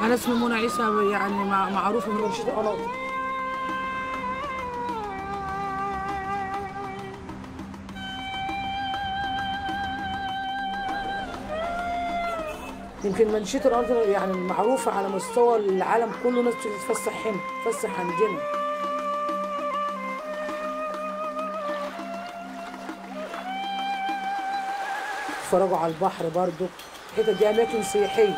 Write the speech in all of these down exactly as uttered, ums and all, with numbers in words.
أنا اسمي منى عيسى، يعني معروفة من منشدة قناطر. يمكن منشدة القناطر يعني معروفة على مستوى العالم كله، ناس بتيجي تتفسح هنا، تتفسح عندنا. تتفرجوا على البحر برضو، الحتت دي أماكن سياحية.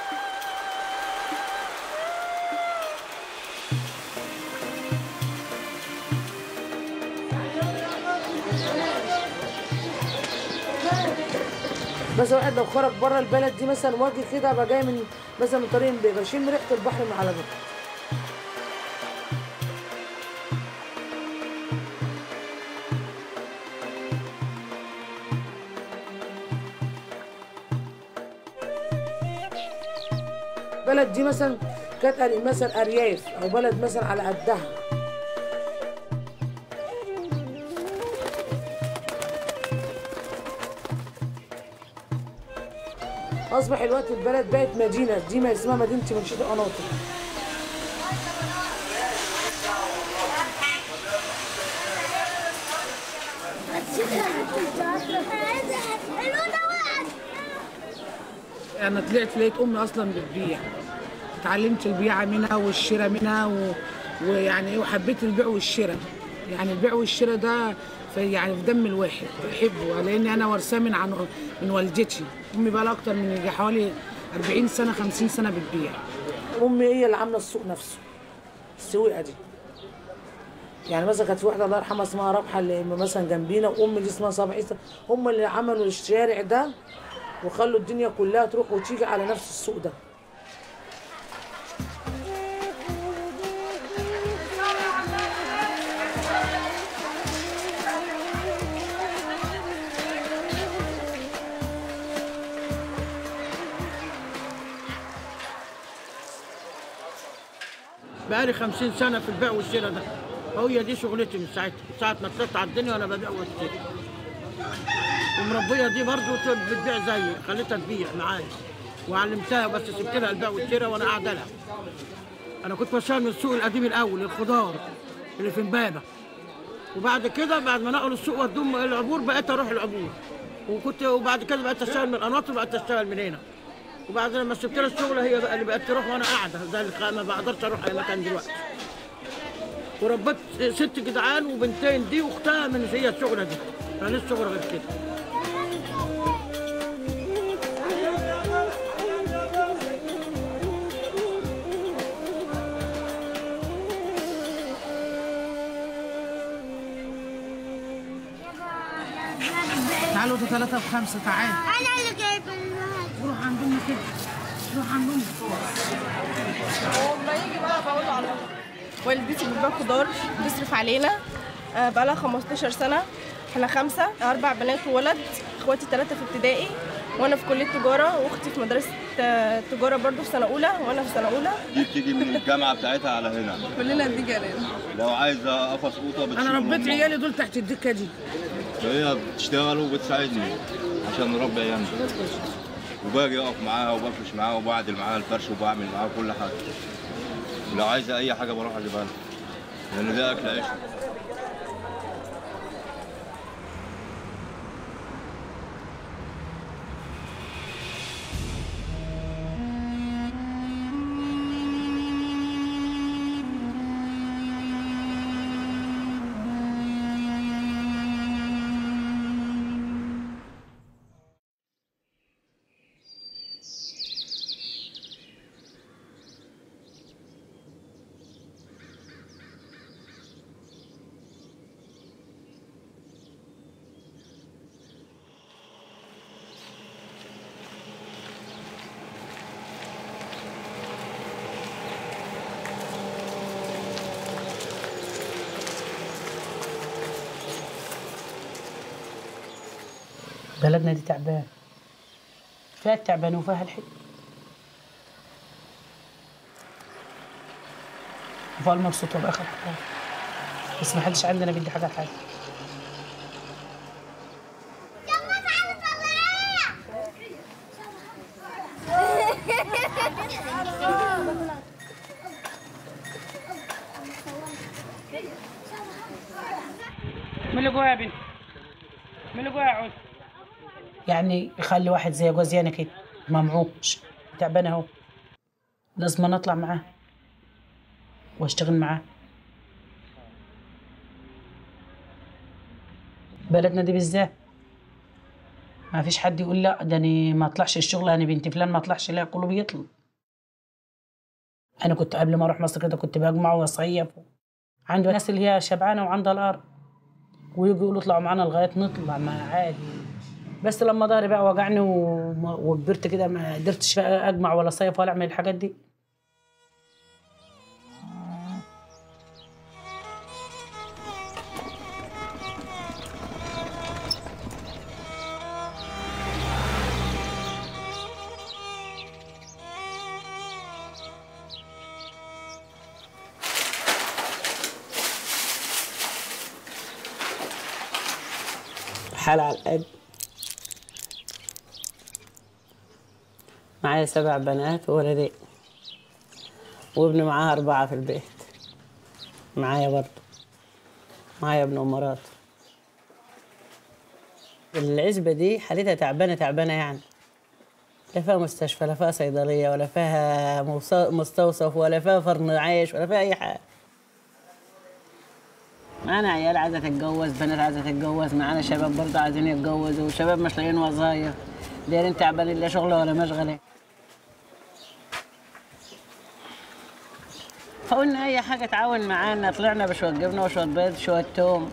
مثلا واحد لو خرج بره البلد دي مثلا واجه كده ابقى جاي من مثلا من طريق امبابه، بشم ريحه البحر من على بره. البلد دي مثلا كانت مثلا ارياف او بلد مثلا على قدها. اصبح الوقت البلد بقت مدينه، دي ما اسمها مدينه منشدة قناطر. انا طلعت لقيت امي اصلا بتبيع، اتعلمت البيعه منها والشراء منها و... ويعني ايه، وحبيت البيع والشراء. يعني البيع والشراء ده في يعني في دم الواحد، بحبه لان انا ورثاه من عن من والدتي. امي بقى لها اكتر من حوالي أربعين سنه خمسين سنه بتبيع. امي هي اللي عامله السوق نفسه، السويقه دي. يعني مثلا كانت في واحده الله يرحمها اسمها رابحه اللي مثلا جنبينا، وامي دي اسمها صباح عيسى، هم اللي عملوا الشارع ده وخلوا الدنيا كلها تروح وتيجي على نفس السوق ده. بقالي خمسين سنة في البيع والشراء ده، هي دي شغلتي من ساعتها، ساعة ما طلعت على الدنيا وأنا ببيع واشتري. ومربية دي برضه بتبيع زيي، خليتها تبيع معايا وعلمتها، بس سبت لها البيع والشراء وأنا قاعدة لها. أنا كنت بشتغل من السوق القديم الأول، الخضار اللي في إمبابة، وبعد كده بعد ما نقلوا السوق ودوهم العبور بقيت أروح العبور، وكنت وبعد كده بقيت أشتغل من القناطر، بقيت أشتغل من هنا. وبعد لما سبت لها الشغل هي بقى اللي بقت تروح وانا قاعده، زي اللي ما بقدرش اروح اي مكان دلوقتي. وربيت ست جدعان وبنتين دي واختها من هي الشغله دي، ماليش شغل غير كده. تعالوا ده ثلاثة بخمسة، تعالوا. أنا اللي جايبة المهد. روح عند أمي كده، روح عند أمي. لما يجي بقى بقول له على والدتي بتبيع خضار، بتصرف علينا بقى لها خمستاشر سنة. احنا خمسة، أربع بنات وولد، إخواتي ثلاثة في ابتدائي وأنا في كلية تجارة، وأختي في مدرسة تجارة برضه في سنة أولى وأنا في سنة أولى. دي بتيجي من الجامعة بتاعتها على هنا. كلنا بنيجي علينا. لو عايزة قفص قوطة بتشيل. أنا ربيت عيالي دول تحت الدكة دي. هي بتشتغل وبتساعدني عشان نربي عيالنا. وباجي أقف معاها وبفرش معاها وبعدل معاها الفرش وبعمل معاها كل حاجة. ولو عايزة أي حاجة بروح أجيبها لها. لأن ده أكل عيش. بلدنا دي تعبان، فيها التعبان وفيها الحلو، وفيها المبسوط وفيها خطأ، بس ما حدش عندنا بيدي حاجة لحاجة. اللي جواها يا بنتي؟ مين اللي جواها يا عود؟ يعني يخلي واحد زي جوزي كده ممعوش تعبان اهو، لازم اطلع معاه واشتغل معاه. بلدنا دي بالذات ما فيش حد يقول لا ده انا ما اطلعش الشغل، انا بنت فلان ما اطلعش، لا كله بيطلع. انا كنت قبل ما اروح مصر كده كنت بجمع واصيف، عندي ناس اللي هي شبعانه وعندها الارض ويجوا يقولوا اطلعوا معانا لغايه نطلع ما عادي. بس لما ظهري بقى وجعني وكبرت كده ما قدرتش بقى اجمع ولا صيف ولا اعمل الحاجات دي. حال على القد. معايا سبع بنات وولدين وابن معاها أربعة في البيت. معايا برضه معايا ابن ومراته. العزبة دي حالتها تعبانة تعبانة يعني، لا فيها مستشفى لا فيها صيدلية ولا فيها مستوصف ولا فيها فرن عيش ولا فيها أي حاجة. معانا عيال عايزة تتجوز، بنات عايزة تتجوز، معانا شباب برضه عايزين يتجوزوا وشباب مش لاقيين وظايف، دايرين تعبانين لا شغلة ولا مشغلة. فقلنا أي حاجة تعاون معانا، طلعنا بشوية جبنة وشوية بيض وشوية توم.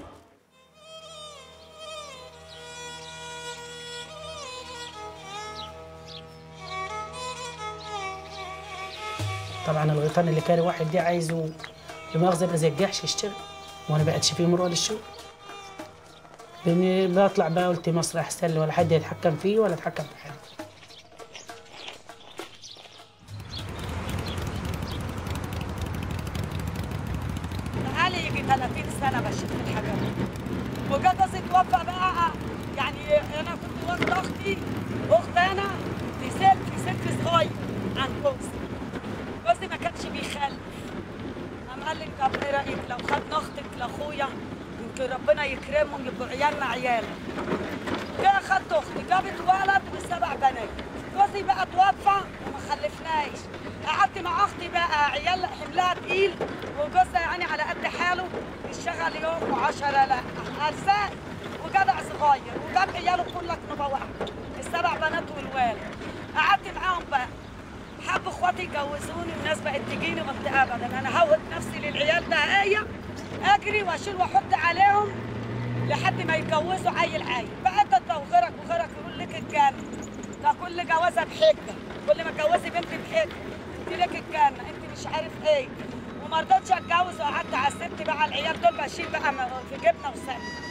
طبعا الغيطان اللي كان واحد دي عايزه لمؤاخذة يبقى زي الجحش يشتغل، وانا بقتش فيه مروه للشغل. لاني بطلع بقى قلت مصر احسن لي، ولا حد يتحكم فيه ولا يتحكم في حد. بقالي يجي ثلاثين سنه بشوف الحاجات دي، وجا جوزي توفى بقى. يعني انا كنت واخده اختي اخت انا في ست في ست صغير عن جوزي. جوزي ما كانش بيخلف، قام قال لي طب ايه رايك لو خدنا اختك لاخويا يمكن ربنا يكرمهم يبقوا عيالنا عيالك. جه خدت اختي جابت ولد وسبع بنات. جوزي بقى توفى وما خلفناش. قعدت مع اختي بقى عيال حملها تقيل وجوزها يعني على قد حاله بيشتغل يوم وعشرة لا ارزاق وجدع صغير وجاب عياله كلك نوبه واحده السبع بنات والوالد. قعدت معاهم بقى حب اخواتي يجوزوني والناس بقت تجيني قلت ابدا انا هوهب نفسي للعيال ده هي اجري واشيل واحط عليهم لحد ما يتجوزوا عيل عيل. بقى انت وغيرك وغيرك يقول لك الجنه، ده كل جوازه بحجه، كل ما تجوزي بنت بحجه انت لك الجنه انت مش عارف ايه. وما رضيتش اتجوز وقعدت على الست بقى العيال دول بشيل بقى في جبنه وسمنه.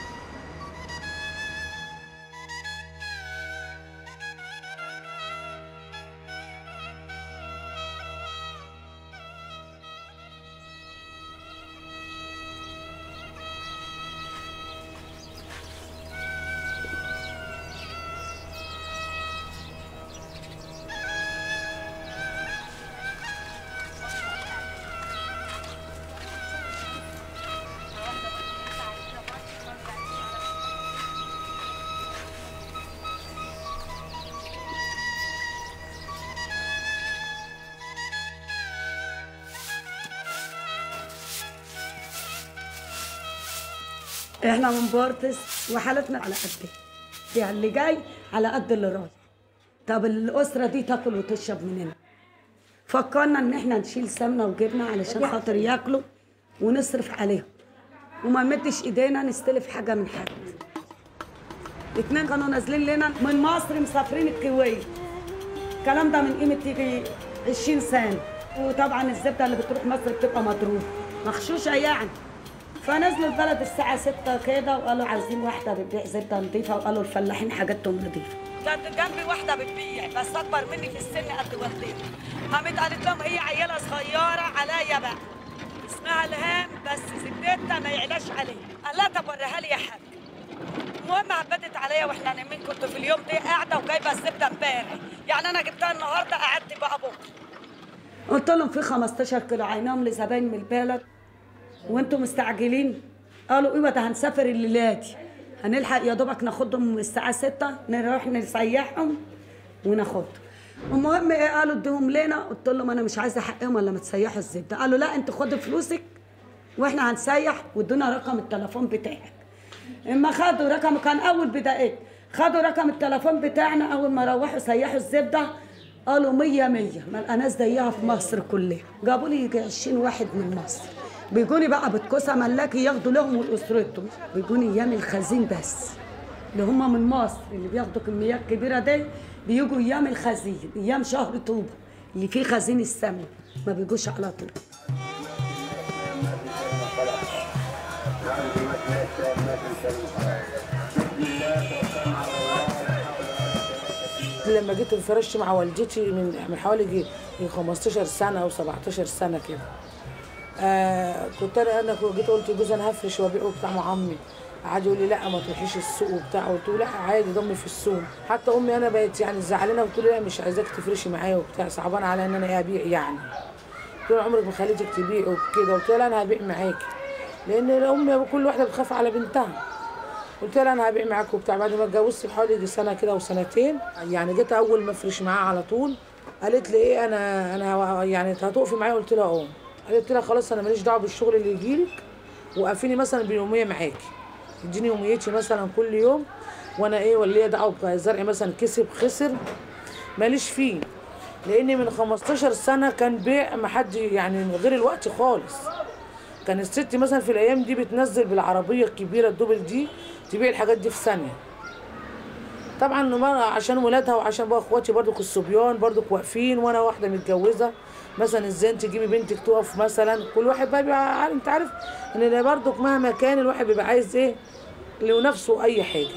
احنا من بورتس وحالتنا على قد يعني اللي جاي على قد اللي رايح. طب الاسره دي تاكل وتشرب مننا. فكرنا ان احنا نشيل سمنه وجبنه علشان خاطر ياكلوا ونصرف عليهم وما نمدش ايدينا نستلف حاجه من حد. اتنين كانوا نازلين لنا من مصر مسافرين الكويت. الكلام ده من قيمه يجي عشرين سنه. وطبعا الزبده اللي بتروح مصر بتبقى مضروبه مغشوشه يعني. فنزلوا البلد الساعة ستة كده وقالوا عايزين واحدة بتبيع زبدة نظيفة، وقالوا الفلاحين حاجاتهم نظيفة. كانت جنبي واحدة بتبيع بس أكبر مني في السن قد والدتي. قامت قالت لهم هي عيالة صغيرة عليا بقى. اسمها الهام بس زبدتها ما يعلاش عليها. قال لها طب وريها لي يا حاج. المهم هبدت عليا واحنا نايمين، كنت في اليوم ده قاعدة وجايبة الزبدة امبارح، يعني أنا جبتها النهاردة قعدت بقى بكرة. قلت لهم في خمستاشر كيلو عينهم لزباين من البلد وانتم مستعجلين. قالوا ايوه ده هنسافر الليله دي، هنلحق يا دوبك ناخدهم الساعه ستة نروح نسيحهم وناخدهم. المهم ايه قالوا اديهم لنا، قلت لهم انا مش عايزه حقهم الا ما تسيحوا الزبده. قالوا لا انت خدي فلوسك واحنا هنسيح وادونا رقم التليفون بتاعك. اما خدوا رقم كان اول بدايه خدوا رقم التليفون بتاعنا، اول ما روحوا سيحوا الزبده قالوا مية مية ما لقناش زيها في مصر كلها. جابوا لي يجي عشرين واحد من مصر بيجوني بقى بتكوسه ملاكي ياخدوا لهم ولاسرتهم، بيجوني ايام الخزين بس اللي هم من مصر اللي بياخدوا كميات كبيره دي بيجوا ايام الخزين، ايام شهر طوبه اللي فيه خزين السمن، ما بيجوش على طول. لما جيت انفرشت مع والدتي من من حوالي خمستاشر سنه او سبعتاشر سنه كده، آه كنت انا انا جيت قلت لجوزي انا هفرش وابيعه بتاع مع عمي، قعد يقول لي لا ما تروحيش السوق وبتاع، قلت له لا عادي ضمي في السوق. حتى امي انا بقت يعني زعلانه، قلت له لا مش عايزاك تفرشي معايا وبتاع، صعبان عليا ان انا ابيع يعني. قلت له عمرك ما خليتك تبيعي وكده، قلت لها انا هبيع معاكي لان امي كل واحده بتخاف على بنتها. قلت لها انا هبيع معاك وبتاع. بعد ما اتجوزت بحوالي سنه كده وسنتين يعني جيت اول ما افرش معاها على طول قالت لي ايه انا انا يعني هتقفي معايا؟ قلت لها اه. قالت لها خلاص انا ماليش دعوه بالشغل اللي يجيلك، وقفيني مثلا باليوميه معاكي، اديني يوميتي مثلا كل يوم وانا ايه ولا دعوه بزرع مثلا كسب خسر ماليش فيه، لاني من خمستاشر سنه كان بيع ما حد يعني غير الوقت خالص. كان الست مثلا في الايام دي بتنزل بالعربيه الكبيره الدبل دي تبيع الحاجات دي في ثانيه. طبعا عشان ولادها وعشان بقى اخواتي برضك الصبيان برضك واقفين وانا واحده متجوزه، مثلا ازاي تجيبي بنتك تقف مثلا، كل واحد بقى بيبقى انت عارف ان برضك مهما كان الواحد بيبقى عايز ايه لنفسه اي حاجه.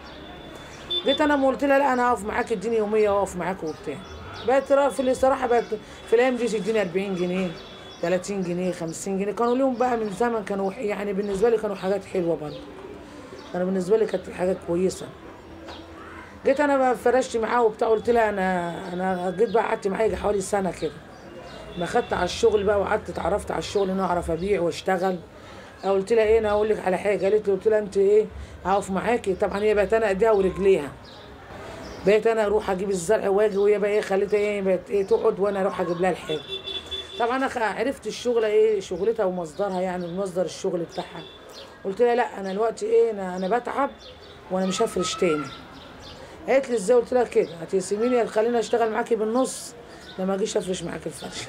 جيت انا ما قلت لها لا انا هقف معاك اديني يوميه واقف معاك وبتاع. بقت في الصراحه بقت في الايام دي تديني أربعين جنيه تلاتين جنيه خمسين جنيه، كانوا ليهم بقى من زمن كانوا يعني بالنسبه لي كانوا حاجات حلوه برضه، كانوا بالنسبه لي كانت حاجات كويسه. جيت انا بقى فرشت معاه وبتاع، قلت لها انا انا جيت بقى قعدت معاه يجي حوالي سنه كده، ما خدت على الشغل بقى وقعدت اتعرفت على الشغل ان انا اعرف ابيع واشتغل. قلت لها ايه انا هقول لك على حاجه، قالت لي قلت لها انت ايه هقف معاكي. طبعا هي بقت انا ايديها ورجليها، بقيت انا اروح اجيب الزرع واجي وهي بقى ايه خليتها ايه بقت ايه تقعد وانا اروح اجيب لها الحاجه. طبعا انا عرفت الشغله ايه شغلتها ومصدرها يعني مصدر الشغل بتاعها. قلت لها لا انا دلوقتي ايه انا انا بتعب وانا مش هفرش تاني. قالت لي ازاي؟ قلت لها كده هتسيبيني هتخليني اشتغل معاكي بالنص لما اجيش افرش معاكي الفرش.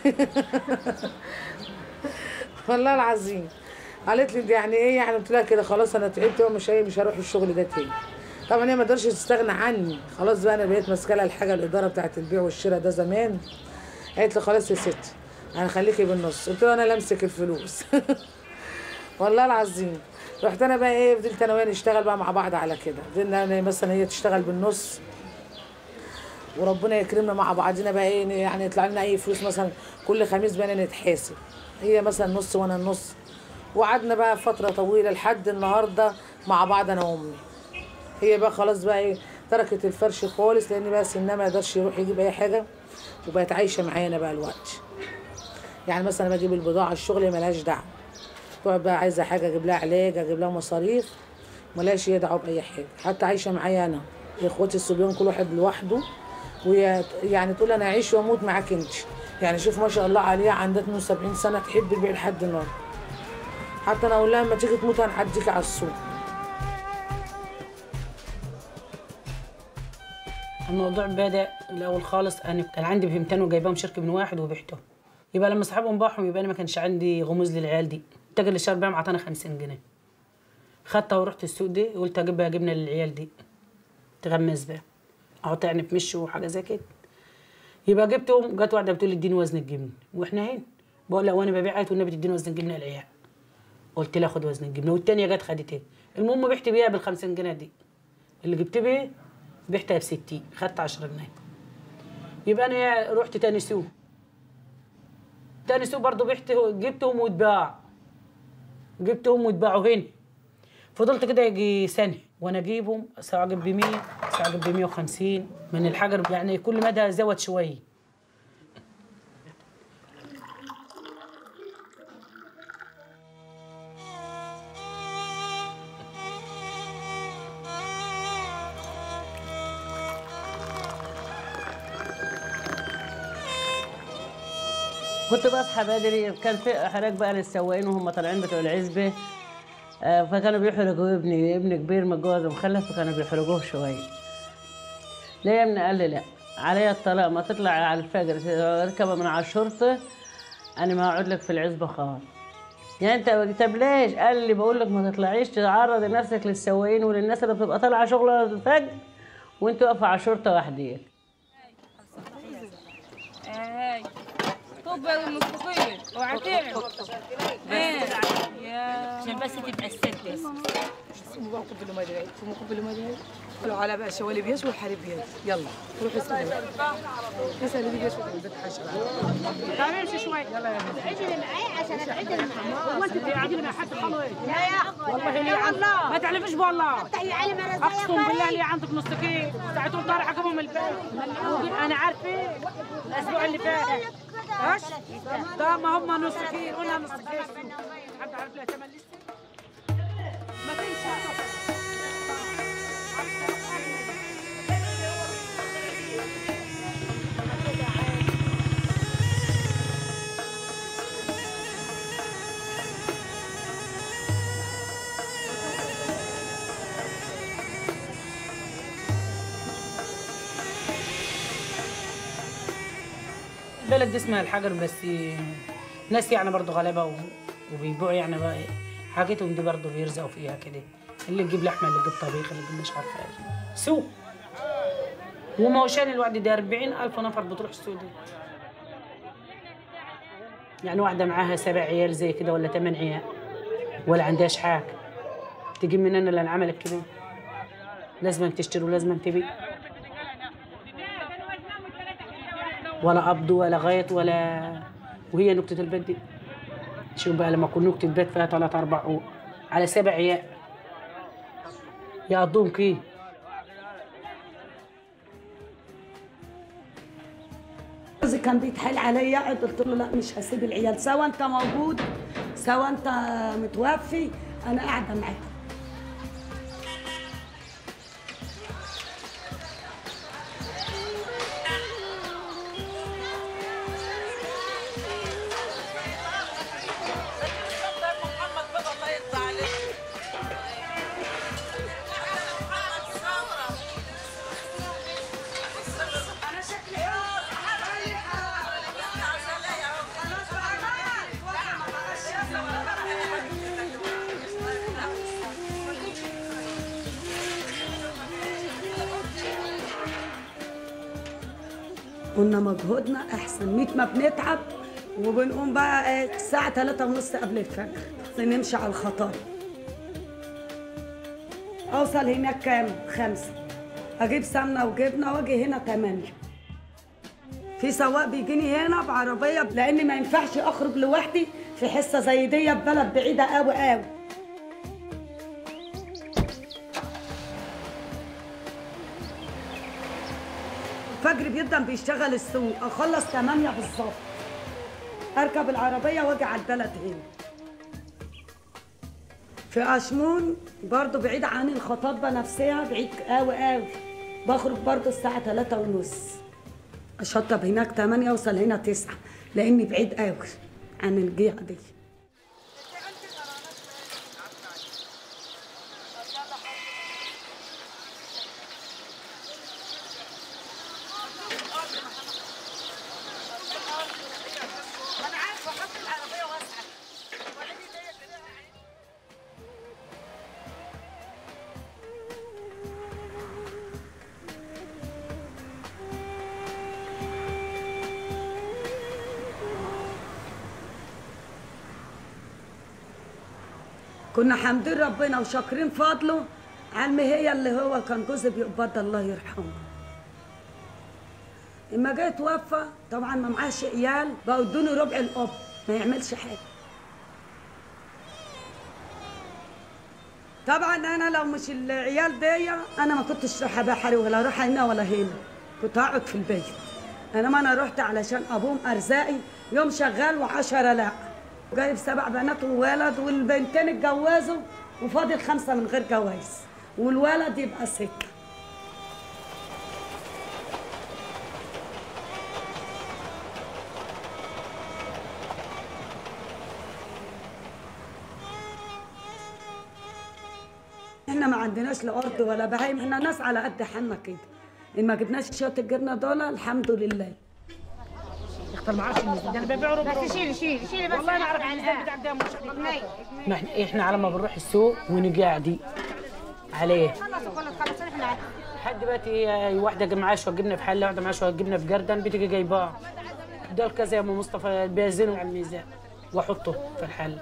والله العظيم. قالت لي يعني ايه يعني؟ قلت لها كده خلاص انا تعبت ومش ايه مش هروح الشغل ده تاني. طبعا هي ما قدرتش تستغنى عني، خلاص بقى انا بقيت ماسكه لها الحاجه الاداره بتاعت البيع والشراء ده زمان. قالت لي خلاص يا ستي انا خليكي بالنص. قلت لها انا لا امسك الفلوس. والله العظيم. رحت انا بقى ايه فضلت انا وهي نشتغل بقى مع بعض على كده، فضلنا انا مثلا هي تشتغل بالنص وربنا يكرمنا مع بعضنا بقى ايه يعني يطلع لنا اي فلوس مثلا كل خميس بقى نتحاسب، هي مثلا نص وانا النص. وقعدنا بقى فتره طويله لحد النهارده مع بعض انا وامي. هي بقى خلاص بقى ايه تركت الفرش خالص لان بقى سنها ما يقدرش يروح يجيب اي حاجه، وبقت عايشه معانا بقى الوقت. يعني مثلا بجيب البضاعه الشغل ملهاش دعوه، تقعد بقى عايزه حاجه اجيب لها علاج اجيب لها مصاريف ملهاش هي دعوه باي حاجه. حتى عايشه معايا انا اخواتي الصبيان كل واحد لوحده، وهي يعني تقول انا اعيش واموت معاك انت. يعني شوف ما شاء الله عليها عندها اتنين وسبعين سنه تحب البيع لحد النهارده. حتى انا اقول لها لما تيجي تموت هنعديكي على السوق. الموضوع بدأ الأول خالص أنا كان عندي بهمتين وجايباهم شركة من واحد وبعتهم. يبقى لما صاحبهم باعهم يبقى أنا ما كانش عندي غموز للعيال دي. التاجر اللي شاري بيهم عطانا خمسين جنيه. خدتها ورحت السوق دي قلت أجيب بقى جبنة للعيال دي تغمز بقى. أحط يعني في مش وحاجة زي كده. يبقى جبتهم جت واحدة بتقول لي اديني وزن الجبنة وإحنا هنا. بقول لها وأنا ببيع عيت والنبي تديني وزن الجبنة للعيال. قلت لها خد وزن الجبنة والتانية جت خدتها. المهم بعت بيها بال خمسين جنيه دي. اللي جبت بيه بعتها ب ستين، خدت عشرة جنيه. يبقى انا رحت تاني سوق. تاني سوق برضه بعت جبتهم واتباع. جبتهم واتباعوا هنا. فضلت كده يجي سنه وانا اجيبهم ساعه اجيب ب مية ساعه اجيب ب مية وخمسين من الحجر، يعني كل مدى زود شويه. كنت بصحى بدري، كان في احراج بقى للسواقين وهم طالعين بتوع العزبه، آه، فكانوا بيحرجوا ابني، ابني كبير متجوز ومخلف، فكانوا بيحرجوه شويه. ليه يا ابني؟ قال لي لا، عليا الطلاق، ما تطلع على الفجر اركب من على الشرطه، انا ما هقعد لك في العزبه خالص. يعني انت طب ليش؟ قال لي بقول لك ما تطلعيش تعرضي نفسك للسواقين وللناس اللي بتبقى طالعه شغل الفجر وانت واقفه على الشرطه وحديك. هاي طب المسبوقين وعتعب ايه يا عشان بس تبقى الست بس اسمه بقى قبل ما ادعي اسمه قبل ما ادعي قالوا على بقى شوالي بيش والحريب بيش يلا روحي اسالي اسالي بيش والبنت حشره تعالي امشي شوي يلا يا بنت عجلي معايا عشان اتعدل معاك هو انت بتعجلي مع حد خلص لا يا والله لي عندك ما تعرفيش والله افتحي علي مرة اقسم بالله لي عندك نص كيس ساعتهم طالع حكمهم من البيت انا عارفه الاسبوع اللي فات ايش؟ ده ما هم نص كيس قلنا نص كيس حد عارف لها ثمن لسه؟ ما تمشي البلد دي اسمها الحجر، بس ناس يعني برضه غلابه وبيبيعوا يعني بقى حاجتهم دي برضه بيرزقوا فيها كده، اللي تجيب لحمه، اللي تجيب طبيخ، اللي تجيب مش عارفه ايه، سوق. وموشان الوعد ده أربعين ألف نفر بتروح السوق دي. يعني واحده معاها سبع عيال زي كده ولا ثمان عيال ولا عندهاش حاجه، تجيب منين الا العمل الكبير؟ لازم تشتري ولازم تبيع، ولا قبض ولا غيط ولا. وهي نكتة البيت دي شوف بقى لما اكون نكتة بيت فيها ثلاث اربع عقول على سبع عيال يقضوهم كيف؟ جوزي كان بيتحايل عليا يقعد، قلت له لا مش هسيب العيال، سواء انت موجود سواء انت متوفي انا قاعده معاك. قلنا مجهودنا احسن ميت ما بنتعب، وبنقوم بقى الساعه ثلاثة ونص قبل الفجر نمشي على الخطر. اوصل هناك كام؟ خمسة، اجيب سمنه وجبنه واجي هنا ثمانية. في سواق بيجيني هنا بعربيه لاني ما ينفعش اخرج لوحدي في حصه زي دي في بلد بعيده قوي قوي. الفجر بيبدا بيشتغل السوق، اخلص ثمانية بالظبط، اركب العربيه واجي على البلد هنا. في اشمون برضو بعيد عن الخطاطبه نفسها، بعيد قوي قوي، بخرج برضو الساعه ثلاثة ونص، اشطب هناك ثمانية اوصل هنا تسعة لاني بعيد قوي عن الجهه دي. كنا حامدين ربنا وشاكرين فضله على هي اللي هو كان جوزي بيقبض الله يرحمه. اما جاي توفى طبعا ما معاش عيال، بقوا ادوني ربع الاب ما يعملش حاجه. طبعا انا لو مش العيال دي انا ما كنتش رايحه بحري ولا رايحه هنا ولا هنا، كنت هقعد في البيت. انما انا رحت علشان ابوهم ارزاقي يوم شغال وعشرة لا، جايب سبع بنات وولد، والبنتين اتجوزوا وفاضل خمسه من غير جواز، والولد يبقى سته. احنا ما عندناش لا ارض ولا بهايم، احنا ناس على قد حالنا كده. ان ما جبناش شويه الجبنه دول الحمد لله. اختار معاش الميزان ده انا ببيعه ربع. بس شيلي شيلي شيلي بس. والله ما اعرف الميزان بتاعك ده مش ما احنا احنا على ما بنروح السوق ونقعدي عليه خلصوا خلص خلص احنا لحد دلوقتي واحده معاها شويه جبنه في حله، واحده معاها شويه جبنه في جردن، بتيجي جايباه دول كذا يا ام مصطفى بيزنوا على الميزان واحطه في الحله.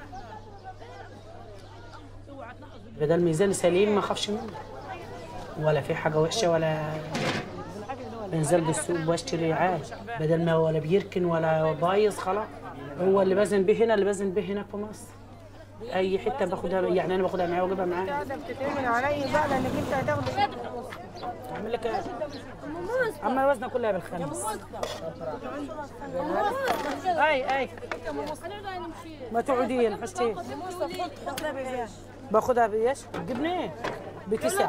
بدل الميزان سليم ما اخافش منه ولا في حاجه وحشه، ولا بنزل بالسوق بشتري عادي، بدل ما ولا بيركن ولا بايظ خلاص. هو اللي بزن به هنا اللي بزن به هناك في مصر. اي حته باخدها، يعني انا باخدها معايا واجيبها معايا. ده بتتعمل علي بقى لانك انت هتاخد. اعمل لك ايه؟ اما وزنها كلها بالخمس. اي اي ما تقعدين حشتي. باخدها بايش؟ جبنه بتسع.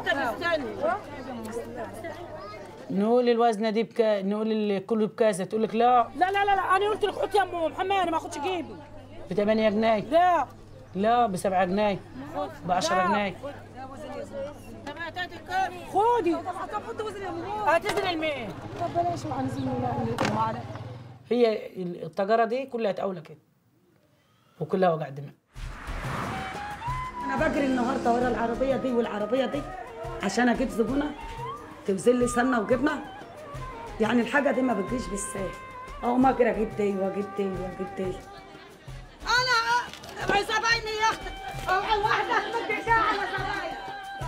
نقول الوزنه دي بكا، نقول كله بكذا، تقول لك لا لا لا لا لا انا قلت لك حط يا ام محمد انا ما اخدش جيبي. ب ثمانية جنيه. لا لا ب سبعة جنيه، ب عشرة جنيه. خدي هتزن المية. طب بلاش وعنزين ولا هي التجاره دي كلها تقولة كده وكلها وجع دماغ. انا بجري النهارده ورا العربيه دي والعربيه دي عشان اجيب زبونه توزن لي سمنه وجبنه. يعني الحاجه دي ما بتجيش بالسهل. اقوم اجري اجيب دي واجيب دي واجيب دي. انا زبايني يا اختي اوعى واحده تبدي ساعه على زباين.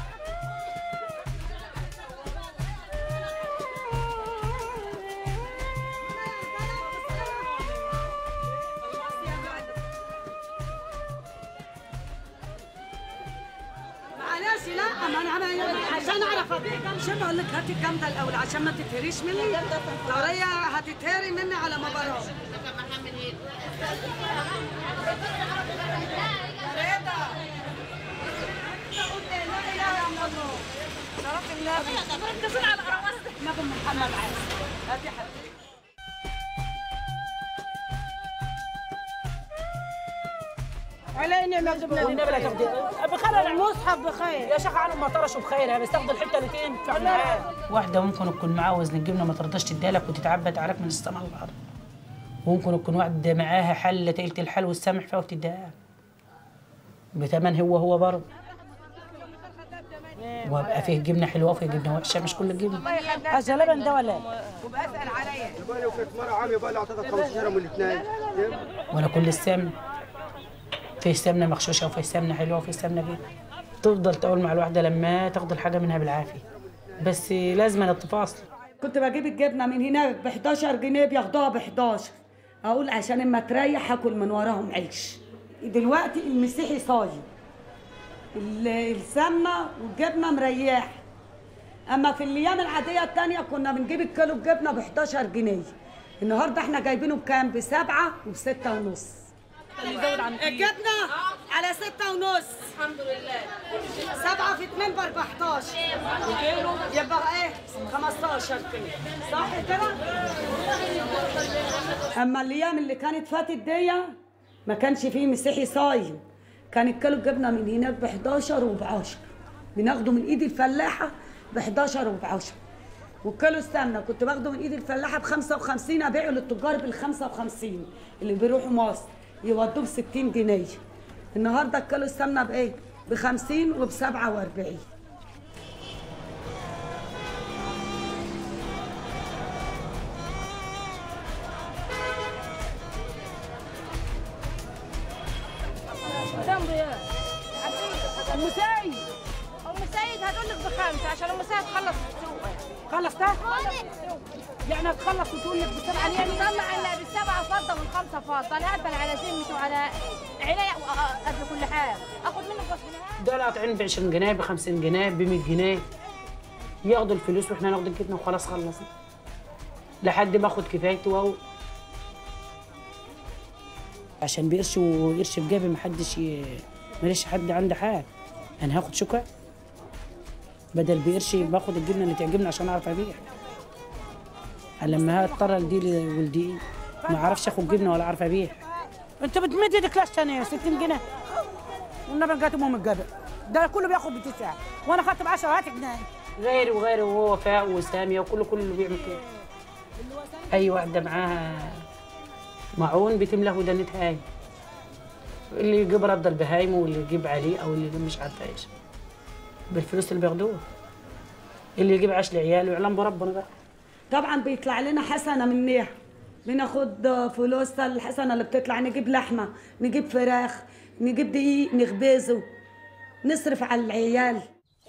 معلش لا ما انا انا عشان اعرف ابيع شو بقول لك هاتي الجامده الاول عشان ما تتهريش مني. لو هي هتتهري مني على ما براها. على نعمة جبنا والنبي لا تاخدي بخير المصحف بخير يا شيخ عنهم ما طرشوا بخيرها، بس تاخد الحته اللي تنفع معاه. واحده ممكن تكون معاها وزن الجبنه ما ترضاش تديلك وتتعبى عليك من السماء والارض. وممكن تكون واحده معاها حله تقيله الحل والسمح فيها وتديها بثمن هو هو برضه. وابقى فيه جبنه حلوه وفيه جبنه وحشه، مش كل الجبنه. هذا لبن ده ولا وبسال عليا يبقى لو كانت مره عاميه بقى لي اعطيتها خمستاشر من الاثنين. ولا كل السمنه فيه سمنه مغشوشه وفيه سمنه حلوه وفيه سمنه جبنه. تفضل تقول مع الواحده لما تاخد الحاجه منها بالعافيه، بس لازم التفاصيل. كنت بجيب الجبنه من هناك ب حداشر جنيه بياخدوها ب حداشر. اقول عشان اما تريح هاكل من وراهم عيش. دلوقتي المسيحي صايم، السمنه والجبنه مريح. اما في الايام العاديه الثانيه كنا بنجيب الكيلو الجبنه ب حداشر جنيه. النهارده احنا جايبينه بكام؟ بسبعه وبسته ونص. الجبنه على ستة ونص الحمد لله. سبعة في اتنين ب اربعتاشر وكيلو يبقى ايه؟ خمستاشر كيلو صح كده؟ اما الايام اللي كانت فاتت دي ما كانش فيه مسيحي صايم، كان الكيلو الجبنه من هناك ب حداشر وب عشرة. بناخده من ايد الفلاحه ب حداشر وب عشرة. والكيلو السمنه كنت باخده من ايد الفلاحه ب خمسة وخمسين ابيعه للتجار بال خمسة وخمسين اللي بيروحوا مصر يودوه ب ستين جنيه. النهارده الكيلو السمنه بايه؟ ب خمسين وب سبعة واربعين. ام سيد ام سيد هتقول لك بخمسه عشان ام سيد تخلص السوق. خلصتها؟ يعني هتخلص وتقول لك بسبعه ليه؟ طلع الا بالسبعه فضه والخمسه فضه. انا هقبل على ذمته وعلى عينيا قبل كل حاجه. اخد منه غصب عني. دول قاطعين ب عشرين جنيه ب خمسين جنيه ب مية جنيه. ياخدوا الفلوس واحنا ناخد الجبنه وخلاص خلصنا. لحد ما اخد كفايته واو. عشان بقرش وقرش في جيبي محدش ي... ماليش حد عنده حاجه. انا هاخد شكر بدل بقرش باخد الجبنه اللي تعجبني عشان اعرف ابيع. لما هضطر لدي ولدي ما اعرفش اخد جبنه ولا اعرف ابيع. انت بتمد ايدك ليش ثانيه ستين جنيه والنبي لقيت امهم الجبل. ده كله بياخد بتسعه وانا خدت ب عشرة جنيه. غيري وغيري وهو وفاء وساميه وكله كله اللي بيعمل كده. اي واحده معاها معون بتملى ودنتها هاي، اللي يجيب رد البهايم واللي يجيب عليه او اللي يجيب مش عارفه ايش بالفلوس اللي بياخدوها، اللي يجيب عيش لعياله ويعلم بربنا بقى. طبعا بيطلع لنا حسنه منيها، بناخد فلوس الحسنه اللي بتطلع، نجيب لحمه، نجيب فراخ، نجيب دقيق نخبزه، نصرف على العيال.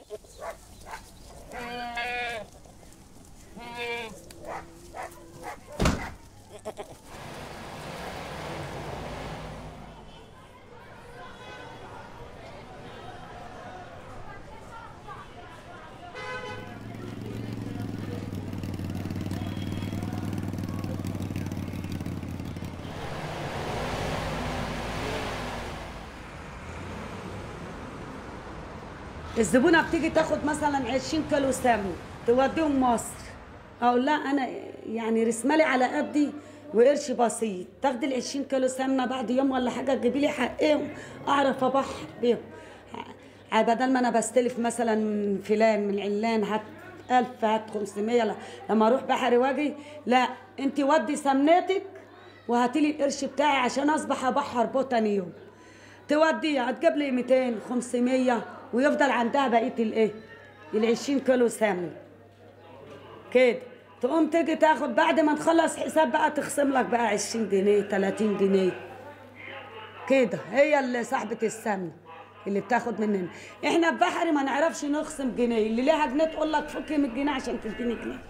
الزبونه بتيجي تاخد مثلا عشرين كيلو سمنه توديهم مصر، اقول لها انا يعني رسمالي على قدي وقرش بسيط، تاخدي ال عشرين كيلو سمنه بعد يوم ولا حاجه تجيبي لي حقهم اعرف ابحر بيهم، بدل ما انا بستلف مثلا من فلان من علان هات ألف هات خمسمية، لما اروح بحري واجي لا انت ودي سمنتك وهاتي لي القرش بتاعي عشان اصبح ابحر بو تاني يوم. توديها هتجيب لي ميتين خمسمية ويفضل عندها بقيه الايه؟ ال عشرين كيلو سمنه. كده تقوم تيجي تاخد بعد ما نخلص حساب بقى تخصم لك بقى عشرين جنيه تلاتين جنيه. كده هي اللي صاحبه السمنه اللي بتاخد مننا. احنا ببحري ما نعرفش نخصم جنيه، اللي ليها جنيه تقول لك فكي من الجنيه عشان تديني جنيه.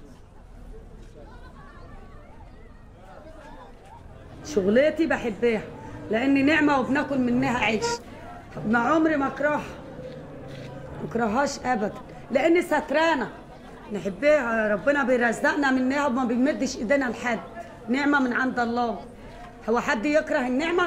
شغلتي بحبها لاني نعمه وبناكل منها عيش، ما عمري ما اكرهها، ما اكرههاش ابدا لاني سترانه نحبها، ربنا بيرزقنا منها وما بيمدش ايدينا لحد، نعمه من عند الله. هو حد يكره النعمه؟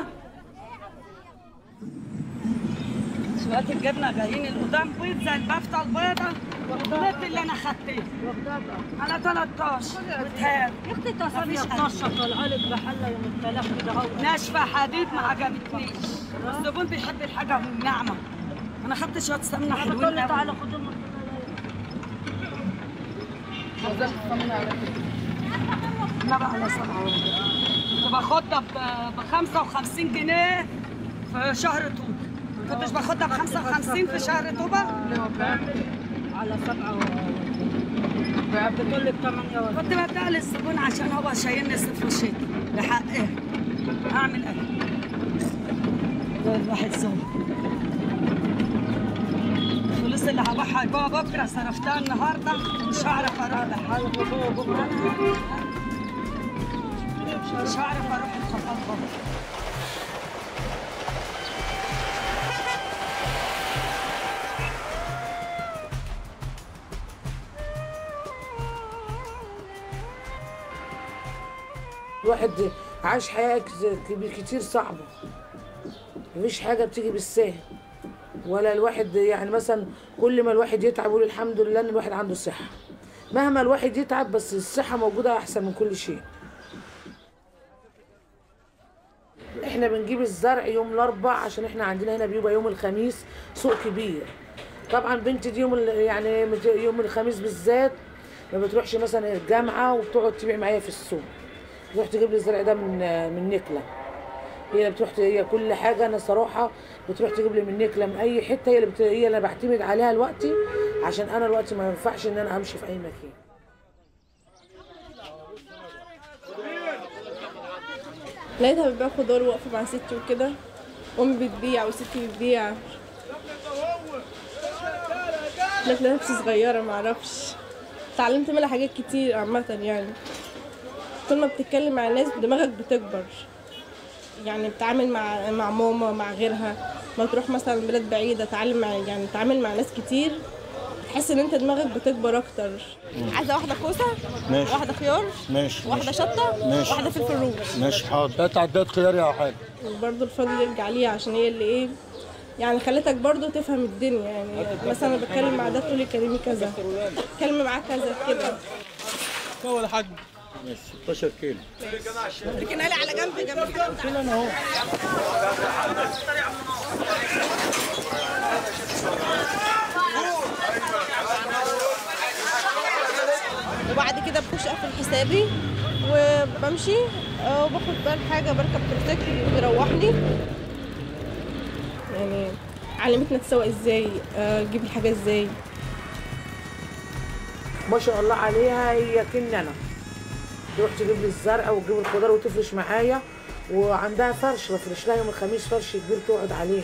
شوية الجبنة جايين القدام بيض زي البفتة البيضة والبيض اللي أنا خدته أنا تلتاشر بتهاب يا اختي تصابي اتناشر طالعه لك بحله يوم الثلاث كده اهو ناشفة حديد ما عجبتنيش، الزبون بيحب الحاجة والنعمة. أنا خدت شوية سمنة حلوين بقول له تعالى خد لهم لا بقى على سبعة كنت باخدها ب خمسة وخمسين جنيه في شهر طوبة، كنتش باخدها ب خمسة وخمسين في شهر طوبة على سبعة بتقول لك ثمانية. كنت بديها للزبون عشان هو شايلني صيف وشتاء لحقها. أعمل إيه؟ الواحد زول الفلوس اللي هبيعها يبقى بكره صرفتها النهارده مش هعرف اروح بحاجه بكره، مش هعرف اروح الخطاب بكره. الواحد عاش حياة كتير صعبة، مفيش حاجة بتيجي بالسهل، ولا الواحد يعني مثلا كل ما الواحد يتعب يقول الحمد لله ان الواحد عنده صحة، مهما الواحد يتعب بس الصحة موجودة أحسن من كل شيء. احنا بنجيب الزرع يوم الأربع عشان احنا عندنا هنا بيبقى يوم الخميس سوق كبير. طبعا بنتي دي يوم يعني يوم الخميس بالذات ما بتروحش مثلا الجامعة وبتقعد تبيع معايا في السوق، تروح تجيب لي الزرع ده من من نكلة. هي بتروح هي كل حاجة أنا صراحة بتروح تجيب لي من نكلة من أي حتة، هي اللي بت... هي اللي بعتمد عليها دلوقتي عشان أنا دلوقتي ما ينفعش إن أنا أمشي في أي مكان. لقيتها بتبيع خضار واقفة مع ستي وكده، أمي بتبيع وستي بتبيع. لقيت نفسي صغيرة معرفش، اتعلمت منها حاجات كتير عامة يعني. كل ما بتتكلم مع الناس دماغك بتكبر، يعني بتعامل مع مع ماما مع غيرها، ما تروح مثلا بلاد بعيدة تعلم مع يعني تعامل مع ناس كتير، تحس ان انت دماغك بتكبر اكتر. عايزة واحدة كوسة، ماشي، واحدة خيار، ماشي، واحدة شطة، ماشي، واحدة فلفل رومي، ماشي، حاضر. ثلاث عدات خيار يا حاج. وبرضه الفضل يرجع ليها عشان هي اللي ايه يعني خلتك برضه تفهم الدنيا، يعني مثلا بتكلم مع ده تقولي كلمي كذا، اتكلمي معاه كذا كده. هو الحاج ستاشر كيلو. ركنها لي على جنب جنب كده. كيلو انا اهو. وبعد كده بخش اقفل حسابي وبمشي وباخد بقى الحاجه، بركب تروسيكل بيروحني. يعني علمتنا تسوق ازاي، تجيب الحاجه ازاي. ما شاء الله عليها، هي كن انا تروح تجيب لي الزرع وتجيب الخضار وتفرش معايا، وعندها فرش بفرش لها يوم الخميس فرش كبير تقعد عليه.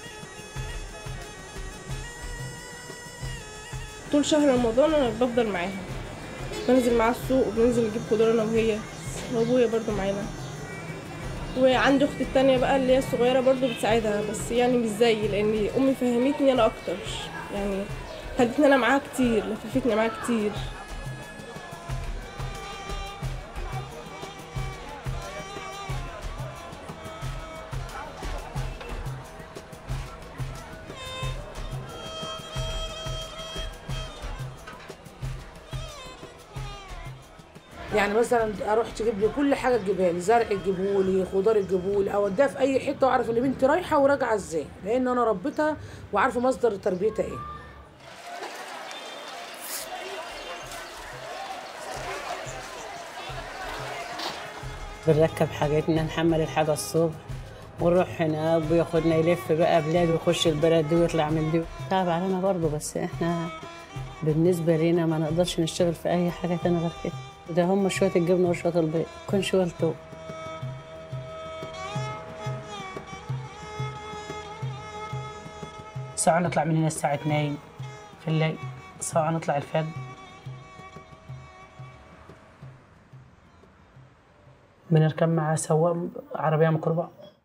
طول شهر رمضان انا بفضل معاها، بنزل معاها السوق وبننزل نجيب خضار انا وهي وابويا برضو معانا. وعندي اختي التانية بقى اللي هي الصغيرة برضو بتساعدها، بس يعني مش زي، لان امي فهمتني انا اكتر، يعني خدتني انا معاها كتير، لففتني معاها كتير. يعني مثلا اروح تجيب لي كل حاجه، تجيبها لي زرع تجيبه لي، خضار تجيبه لي، اوديها في اي حته واعرف ان بنتي رايحه وراجعه ازاي، لان انا ربيتها وعارفه مصدر تربيتها ايه. بنركب حاجاتنا، نحمل الحاجه الصبح ونروح هناك، بياخدنا يلف بقى بلاد ويخش البلد دي ويطلع من دي. تعب علينا برضه، بس احنا بالنسبه لينا ما نقدرش نشتغل في اي حاجه تانية غير كده. ده هم شويه الجبنه وشويه البيض، كن شويه التوم. ساعة نطلع من هنا الساعة اتنين في الليل، ساعة نطلع الفجر. بنركب مع سواق عربية ميكروباص.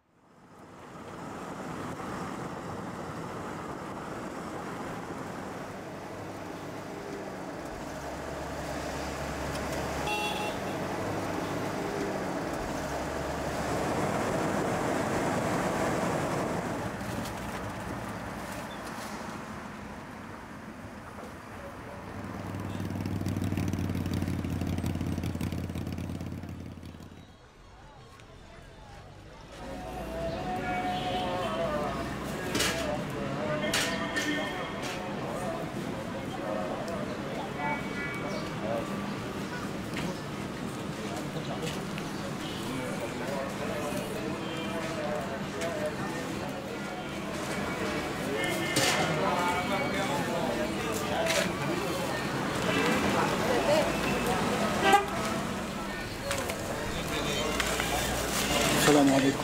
السلام عليكم.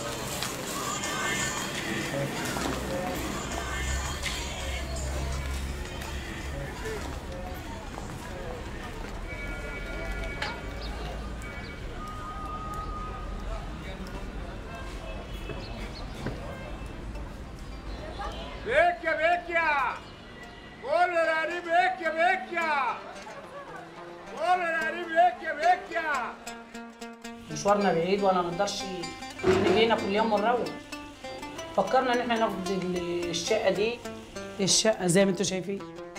Vecchia, vecchia! Corre la vecchia, vecchia! Corre la vecchia, vecchia! مشوارنا بعيد ولا نقدرش نيجي هنا كل يوم ونروح. فكرنا ان احنا ناخد الشقه دي، الشقه زي ما انتم شايفين،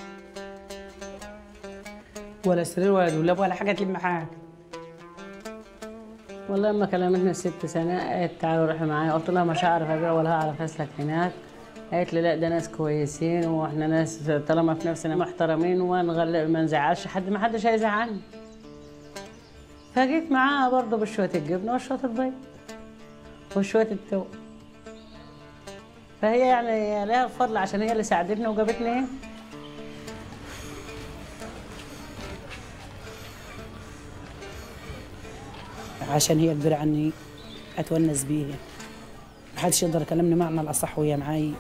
ولا سرير ولا دولاب ولا حاجه تلم حاجه. والله اما كلمتني الست سنه قالت تعالوا روحي معايا، قلت لها مش هعرف ابيع ولا هعرف اسلك هناك. قالت لي لا ده ناس كويسين واحنا ناس طالما في نفسنا محترمين وما نغلب ما نزعلش حد، ما حدش هيزعلني. فجيت معاها برضه بشويه الجبنه وشويه البيض وشويه التوم. فهي يعني لها الفضل عشان هي اللي ساعدتني وجابتني هنا. عشان هي كبيره عني اتونس بيها، محدش يقدر يكلمني معنى الاصح وهي معايا.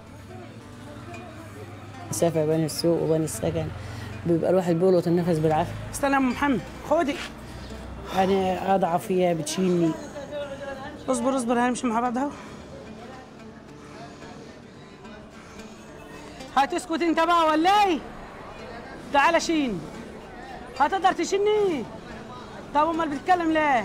مسافه بين السوق وبين السكن بيبقى الواحد بيلقط النفس بالعافيه. استنى يا ام محمد خدي، انا اضعف فيها بتشيلني. اصبر اصبر هنمشي مع بعض اهو. هتسكت انت بقى ولا ايه؟ تعالى شيل. هتقدر تشيلني؟ طب امال بتتكلم ليه؟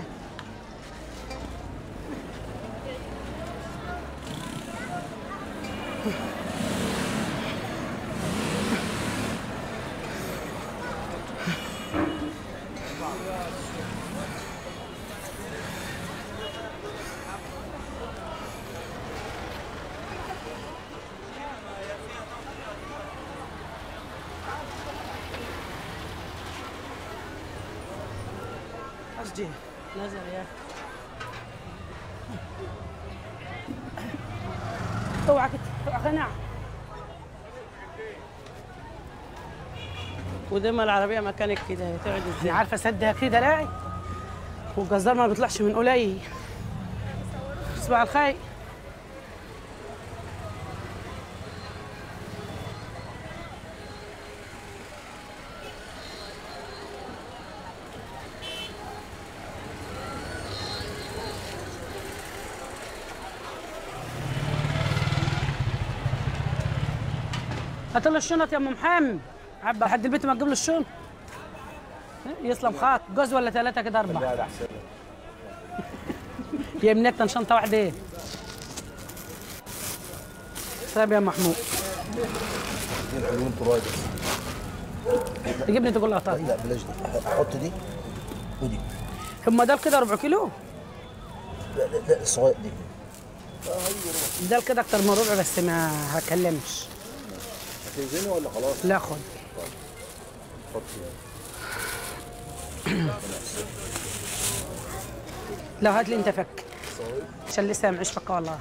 قصدي نزل يا اوعى كده اوعى قناع. ودايما العربيه مكانك كده تقعد ازاي؟ انا عارفه اسدها كده لاعي والجزار ما بيطلعش من قليل. صباح الخير. هات له الشنط يا ام محمد. عبى لحد البيت ما تجيب له الشنط. يسلم خاط جوز ولا ثلاثه كده اربعه. لا لا احسن. يا منك شنطه واحده ايه؟ طيب يا محمود. دي حلوين تراجع. تجيبني تقول لها طيب. لا بلاش دي، احط دي ودي. هم دول كده ربع كيلو؟ لا لا لا الصغير دي. دول كده اكتر من ربع بس ما هكلمش. هتوزني ولا خلاص؟ لا خد. حط لو هات لي انت فك عشان لسه معيش فكه والله.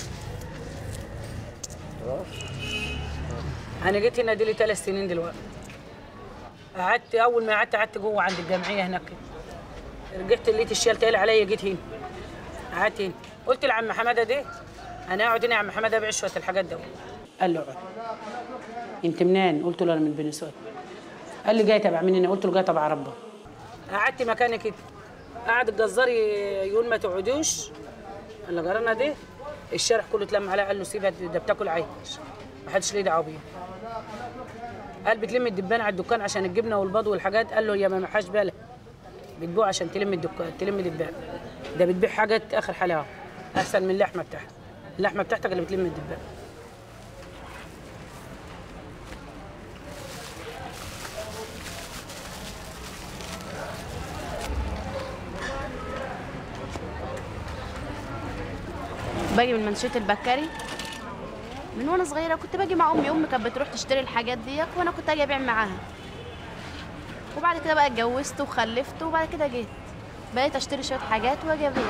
انا جيت هنا دي لي ثلاث سنين دلوقتي. قعدت اول ما قعدت قعدت جوه عند الجمعيه هناك. رجعت لقيت الشيل تقيل عليا جيت هنا. قعدت هنا قلت لعم حماده دي انا اقعد هنا يا عم حماده ابيع شويه الحاجات دي. قال له اقعد. انت منين؟ قلت له انا من بني سويف. قال لي جاي تبع مين؟ قلت له جاي تبع ربنا. قعدت مكاني كده. قعد الجزار يقول ما تقعدوش. اللي جرانا دي الشارع كله اتلم عليها قال له سيبها ده بتاكل عيش. ما حدش ليه دعوه بيها. قال بتلم الدبان على الدكان عشان الجبنه والبيض والحاجات. قال له يا ما محاش بالك بتبيع عشان تلم الدكان تلم دبان. ده بتبيع حاجات اخر حلاوه احسن من اللحمه بتاعتك. اللحمه بتاعتك اللي بتلم الدبان. باجي من منشيه البكري من وانا صغيره. كنت باجي مع امي. امي كانت بتروح تشتري الحاجات ديت وانا كنت اجي ابيع معاها. وبعد كده بقى اتجوزت وخلفت وبعد كده جيت بقيت اشتري شويه حاجات واجي ابيع.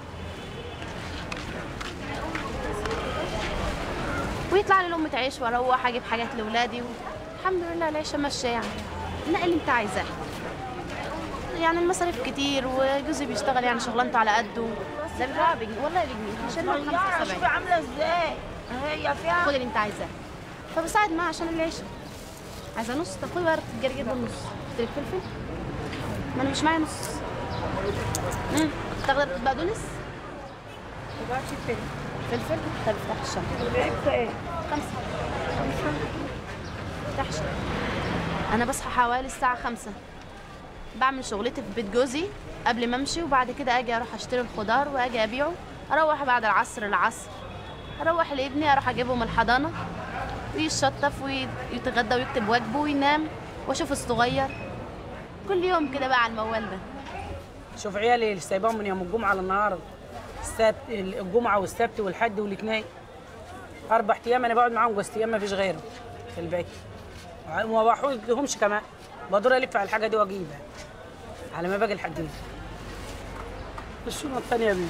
ويطلع لي لقمه عيش واروح اجيب حاجات لاولادي والحمد لله العيشه ماشيه. يعني نقي اللي انت عايزاه. يعني المصاريف كتير وجوزي بيشتغل يعني شغلانته على قده. ده بيبقى بجنيه والله بجنيه مش هنروح خمسة وسبعين. شوفي عامله ازاي هي فيها. خد اللي انت عايزاه. فبساعد معاها عشان العيشه. عايزه نص؟ طب خدي بقى الجرجير بالنص. قلت لك فلفل؟ ما انا مش معايا نص. امم تاخدي بقدونس؟ وبعد فلفل. فلفل؟ طب افتح الشنطه. بعت ايه؟ خمسه. خمسه؟ افتح الشنطه. انا بصحى حوالي الساعه خمسة. بعمل شغلتي في بيت جوزي قبل ما امشي وبعد كده اجي اروح اشتري الخضار واجي ابيعه. اروح بعد العصر العصر اروح لابني اروح اجيبه من الحضانه ويتشطف ويتغدى ويكتب واجبه وينام واشوف الصغير. كل يوم كده بقى على الموال ده. شوف عيالي اللي سايباهم من يوم الجمعه للنهارده. السبت الجمعه والسبت والحد والاثنين اربع ايام انا بقعد معاهم بس ايام ما فيش غيرهم في البيت. وما بحوزهمش كمان. بدور الف على الحاجه دي واجيبها على ما باجي لحد هنا. الشنطه الثانيه يا بيه.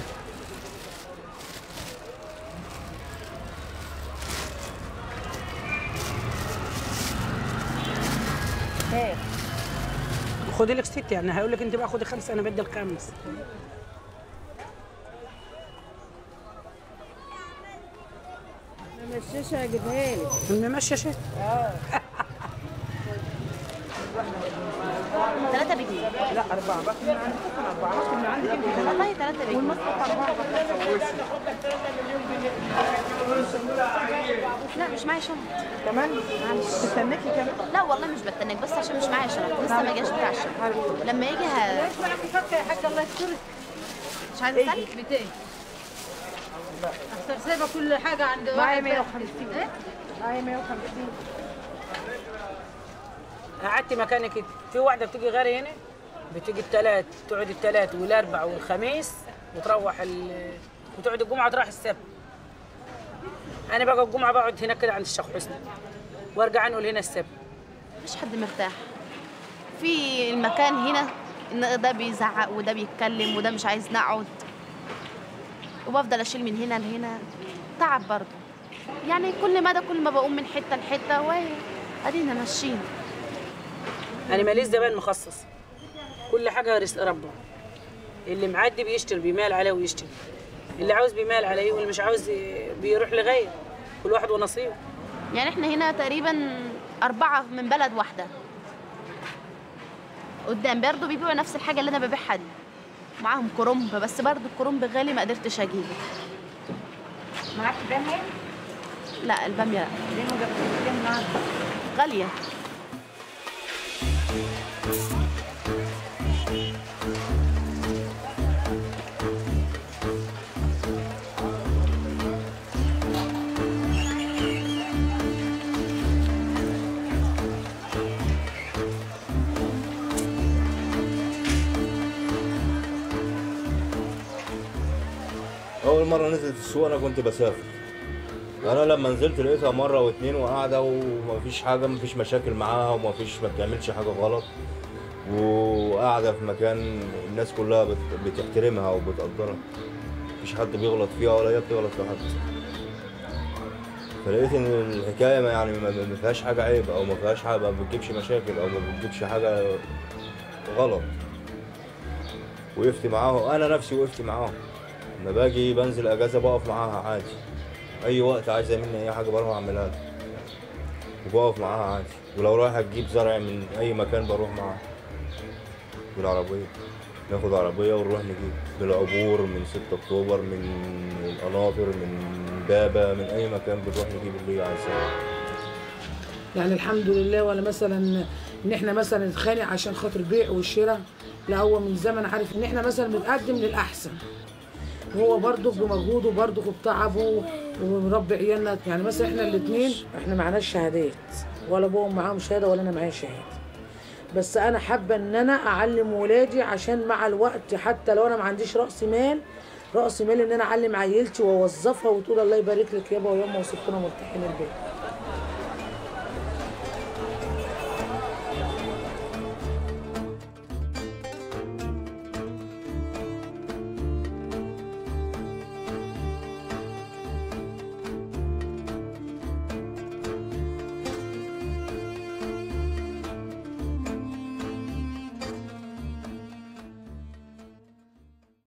ايه خدي لك ست. يعني هيقول لك انت بقى خدي خمسه انا بدي الخمس. ممشيشه هجيبها لك. الممششه؟ اه ثلاثة بجنيه. لا أربعة بقى. أربعة من عندك أنت. والله ثلاثة بجنيه. والمصرف أربعة لا مش معايا شنط. كمان؟ معلش. بستناكي كمان؟ لا والله مش بستناك بس عشان مش معايا شنط. لسه ما جاش بتاع الشنط. لما يجي ه... فكة يا حاجة الله يسترك. مش عايزة أسألك؟ ميتين. أختار سايبة كل حاجة عند واحد. معايا مية وخمسين. إيه؟ معايا مية وخمسين. قعدت مكاني كده. في واحده بتيجي غيري هنا بتيجي الثلاث تقعد الثلاث والاربع والخميس وتروح ال... وتقعد الجمعه تروح السبت. انا بقى الجمعه بقعد هناك كده عند الشيخ حسني وارجع انقل هنا السبت. مفيش حد مرتاح في المكان هنا. إن ده بيزعق وده بيتكلم وده مش عايز نقعد، وبفضل اشيل من هنا لهنا، تعب برضه. يعني كل مدى كل ما بقوم من حته لحته وهي ادينا ماشيين. انا ماليش زبائن مخصص، كل حاجه رزق ربه. اللي معدي بيشتري بيمال عليه ويشتري، اللي عاوز بيمال عليه واللي مش عاوز بيروح لغيره، كل واحد ونصيبه. يعني احنا هنا تقريبا أربعة من بلد واحدة. قدام برضه بيبيعوا نفس الحاجة اللي أنا ببيعها دي. معاهم كرنب، بس برضه الكرنب غالي ما قدرتش أجيبه. معاك بامية؟ لا البامية لا. ليه ما جبتيش ليه النهارده؟ غالية. أول مرة نزلت السوق أنا كنت بسافر. أنا لما نزلت لقيتها مرة واتنين وقاعدة ومفيش حاجة، مفيش مشاكل معاها ومفيش ما بتعملش حاجة غلط، وقاعدة في مكان الناس كلها بت... بتحترمها وبتقدرها. مفيش حد بيغلط فيها ولا هي بتغلط في حد. فلقيت إن الحكاية ما يعني ما فيهاش حاجة عيب أو ما فيهاش حاجة، ما بتجيبش مشاكل أو ما بتجيبش حاجة غلط. وقفت معاهم، أنا نفسي وقفت معاهم. لما باجي بنزل اجازه بقف معاها عادي، اي وقت عايزه مني اي حاجه بروح اعملها لها وبقف معاها عادي. ولو رايحه تجيب زرع من اي مكان بروح معاها بالعربيه، ناخد عربيه ونروح نجيب بالعبور من ستة اكتوبر، من القناطر، من بابا، من اي مكان بنروح نجيب اللي هي عايزاه. يعني الحمد لله. ولا مثلا ان احنا مثلا نتخانق عشان خاطر بيع والشراء، لا هو من زمن عارف ان احنا مثلا بنقدم للاحسن، وهو برضه بمجهوده برضه بتعبه ومربي عيالنا. يعني مثلا احنا الاثنين احنا معناش شهادات، ولا ابوهم معاهم شهاده ولا انا معايا شهاده، بس انا حابه ان انا اعلم ولادي عشان مع الوقت حتى لو انا ما عنديش راس مال، راس مال ان انا اعلم عيلتي واوظفها وتقول الله يبارك لك يابا وياما وسبتنا مرتاحين البيت.